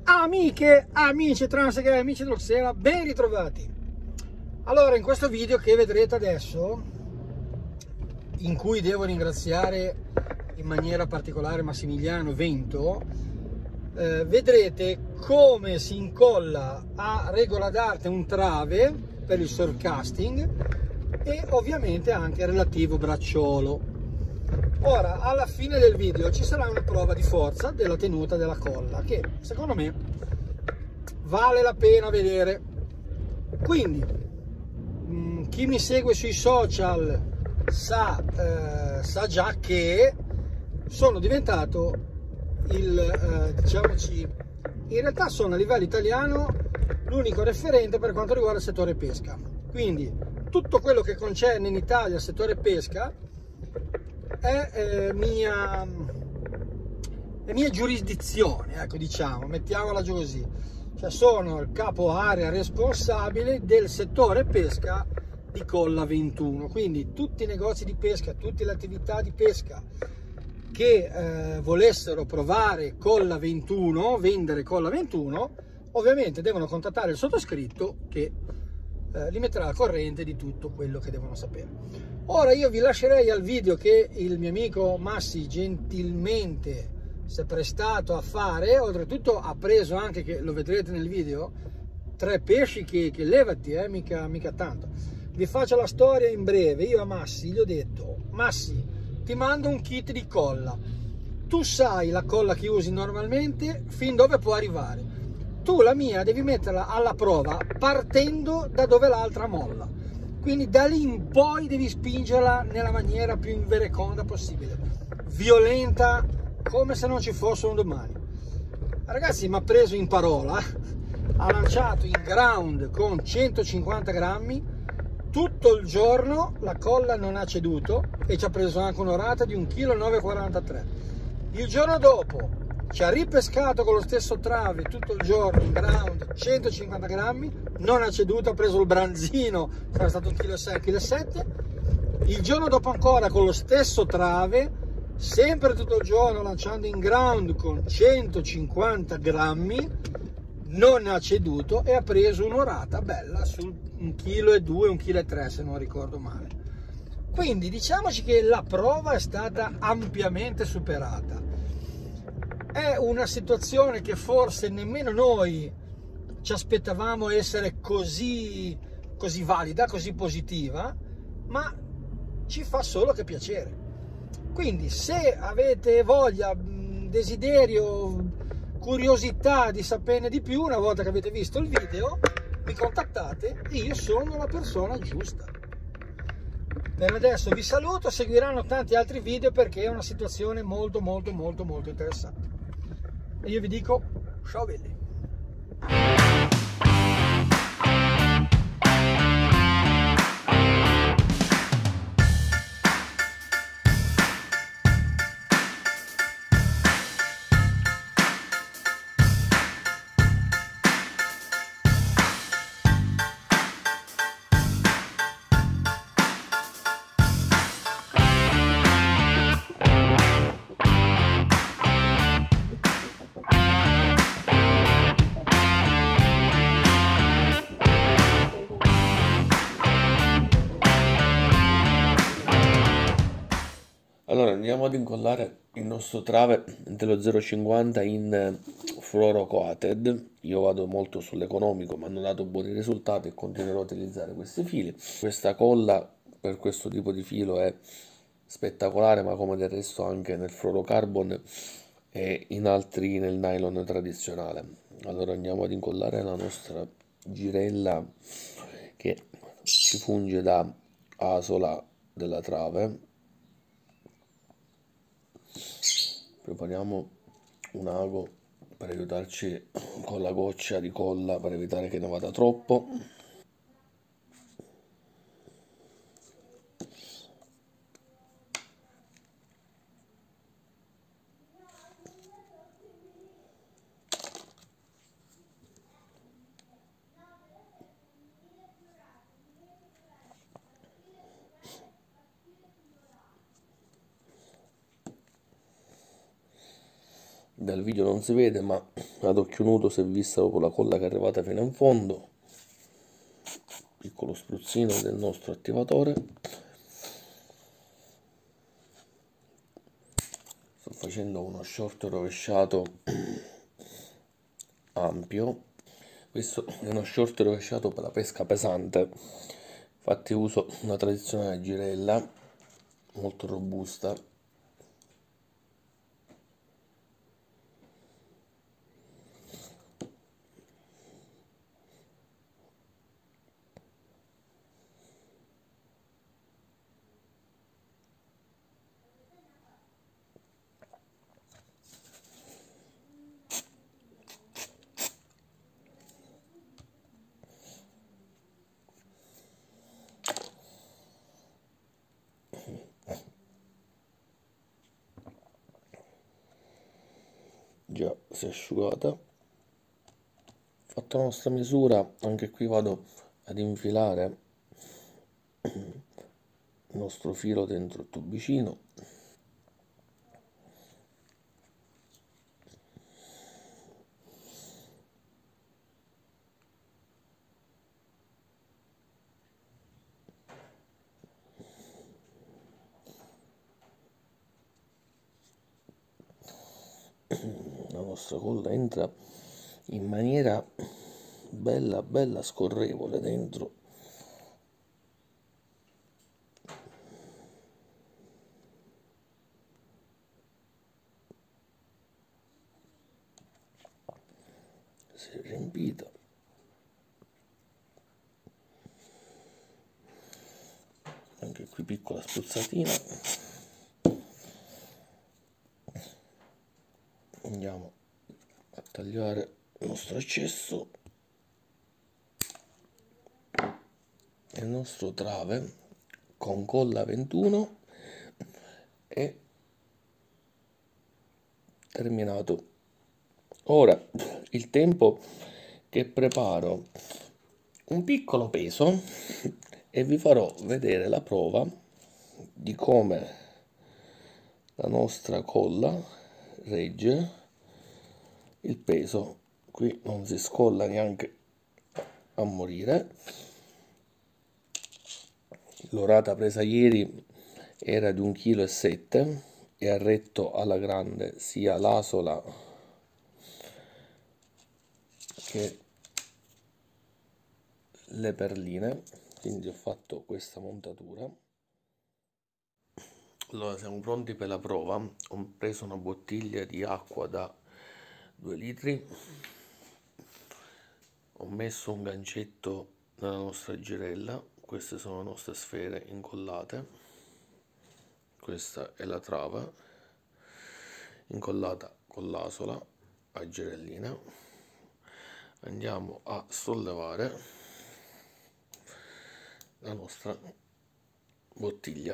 Amiche, amici transeghe, amici dell'Oxera, ben ritrovati. Allora, in questo video che vedrete adesso, in cui devo ringraziare in maniera particolare Massimiliano Vento, vedrete come si incolla a regola d'arte un trave per il surfcasting e ovviamente anche il relativo bracciolo. Ora, alla fine del video ci sarà una prova di forza della tenuta della colla che secondo me vale la pena vedere. Quindi chi mi segue sui social sa già che sono diventato diciamoci, in realtà sono a livello italiano l'unico referente per quanto riguarda il settore pesca. Quindi tutto quello che concerne in Italia il settore pesca è mia giurisdizione, ecco, diciamo, mettiamola giù così. Cioè sono il capo area responsabile del settore pesca di Colla 21, quindi tutti i negozi di pesca, tutte le attività di pesca che volessero provare Colla 21, vendere Colla 21, ovviamente devono contattare il sottoscritto che li metterà al corrente di tutto quello che devono sapere. Ora io vi lascerei al video che il mio amico Massi gentilmente si è prestato a fare. Oltretutto ha preso anche, che lo vedrete nel video, 3 pesci che levati, mica tanto. Vi faccio la storia in breve. Io a Massi gli ho detto: Massi, ti mando un kit di colla, tu sai la colla che usi normalmente fin dove può arrivare, tu la mia devi metterla alla prova partendo da dove l'altra molla, quindi da lì in poi devi spingerla nella maniera più invereconda possibile, violenta, come se non ci fosse un domani. Ragazzi, mi ha preso in parola, ha lanciato in ground con 150 grammi tutto il giorno, la colla non ha ceduto e ci ha preso anche un'orata di 1,943 kg. Il giorno dopo ci ha ripescato con lo stesso trave tutto il giorno in ground, 150 grammi, non ha ceduto, ha preso il branzino, sarà stato 1,6 kg, 1,7 kg. Il giorno dopo ancora con lo stesso trave, sempre tutto il giorno lanciando in ground con 150 grammi, non ha ceduto e ha preso un'orata bella sul 1,2 kg, 1,3 kg se non ricordo male. Quindi diciamoci che la prova è stata ampiamente superata. È una situazione che forse nemmeno noi ci aspettavamo essere così valida, così positiva, ma ci fa solo che piacere. Quindi se avete voglia, desiderio, curiosità di saperne di più, una volta che avete visto il video, mi contattate e io sono la persona giusta. Per adesso vi saluto, seguiranno tanti altri video perché è una situazione molto interessante. E io vi dico ciao belli. Allora andiamo ad incollare il nostro trave dello 0,50 in fluoro coated. Io vado molto sull'economico, ma hanno dato buoni risultati e continuerò a utilizzare questi fili. Questa colla per questo tipo di filo è spettacolare, ma come del resto anche nel fluorocarbon e in altri nel nylon tradizionale. Allora andiamo ad incollare la nostra girella che ci funge da asola della trave. Prepariamo un ago per aiutarci con la goccia di colla per evitare che ne vada troppo. dal video non si vede, ma ad occhio nudo si è vista proprio la colla che è arrivata fino in fondo. Piccolo spruzzino del nostro attivatore. Sto facendo uno short rovesciato ampio. Questo è uno short rovesciato per la pesca pesante, infatti uso una tradizionale girella molto robusta. Già si è asciugata. Fatta la nostra misura, anche qui vado ad infilare il nostro filo dentro il tubicino. La nostra colla entra in maniera bella scorrevole dentro. Si è riempita. Anche qui piccola spruzzatina. Andiamo a tagliare il nostro eccesso e il nostro trave con colla 21 è terminato. Ora il tempo che preparo un piccolo peso e vi farò vedere la prova di come la nostra colla regge il peso. Qui non si scolla neanche a morire. L'orata presa ieri era di 1,7 kg e ha retto alla grande sia l'asola che le perline, quindi ho fatto questa montatura. Allora siamo pronti per la prova. Ho preso una bottiglia di acqua da 2 litri, ho messo un gancetto nella nostra girella, queste sono le nostre sfere incollate, questa è la trava incollata con l'asola a girellina. Andiamo a sollevare la nostra bottiglia,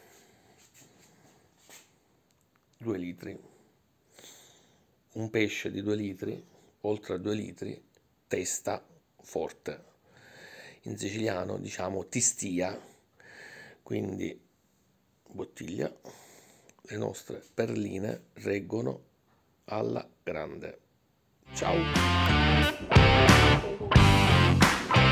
2 litri, un pesce di 2 litri, oltre a 2 litri, testa forte, in siciliano diciamo tistia, quindi bottiglia, le nostre perline reggono alla grande. Ciao!